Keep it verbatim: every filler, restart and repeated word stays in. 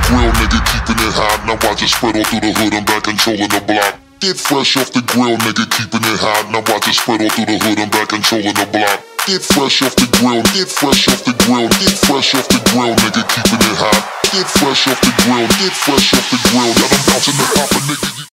grill, nigga, keeping it hot. Now watch it spread all through the hood, I'm back controlling the block. Get fresh off the grill, nigga, keeping it hot. Now watch it spread all through the hood, I'm back controlling the block. Get fresh off the grill, get fresh off the grill, get fresh off the grill, nigga, keeping it hot. Get fresh off the grill, get fresh off the grill, yeah, I'm bouncing the hopper, nigga.